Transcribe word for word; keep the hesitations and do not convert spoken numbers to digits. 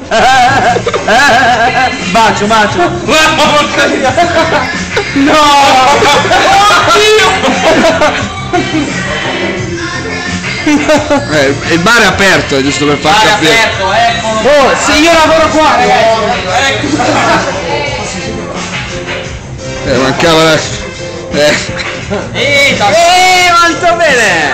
Bacio, bacio. No! Eh, il bar è aperto, giusto per far Bar capire. aperto, eccolo. Oh, se io lavoro qua, ragazzi. Ecco. Eh, mancava la... Eh. Ehi, Eh, molto bene.